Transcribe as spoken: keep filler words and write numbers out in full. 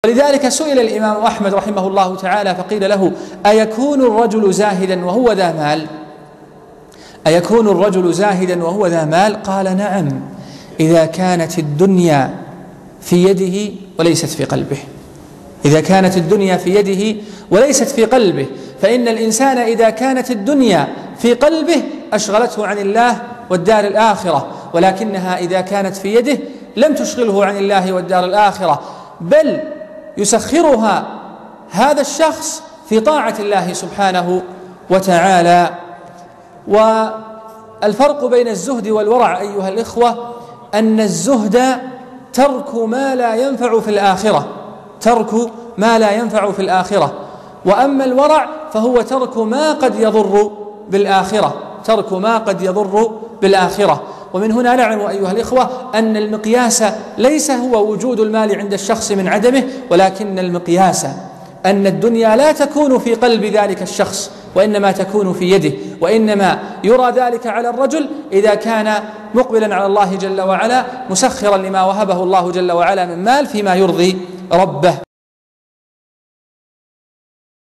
ولذلك سئل الإمام أحمد رحمه الله تعالى فقيل له: أيكون الرجل زاهدا وهو ذا مال؟ أيكون الرجل زاهدا وهو ذا مال؟ قال: نعم، إذا كانت الدنيا في يده وليست في قلبه. إذا كانت الدنيا في يده وليست في قلبه، فإن الإنسان إذا كانت الدنيا في قلبه أشغلته عن الله والدار الآخرة، ولكنها إذا كانت في يده لم تشغله عن الله والدار الآخرة، بل يسخرها هذا الشخص في طاعة الله سبحانه وتعالى. والفرق بين الزهد والورع أيها الإخوة أن الزهد ترك ما لا ينفع في الآخرة، ترك ما لا ينفع في الآخرة، وأما الورع فهو ترك ما قد يضر بالآخرة، ترك ما قد يضر بالآخرة. ومن هنا نعلم أيها الإخوة أن المقياس ليس هو وجود المال عند الشخص من عدمه، ولكن المقياس أن الدنيا لا تكون في قلب ذلك الشخص، وإنما تكون في يده، وإنما يرى ذلك على الرجل إذا كان مقبلا على الله جل وعلا مسخرا لما وهبه الله جل وعلا من مال فيما يرضي ربه.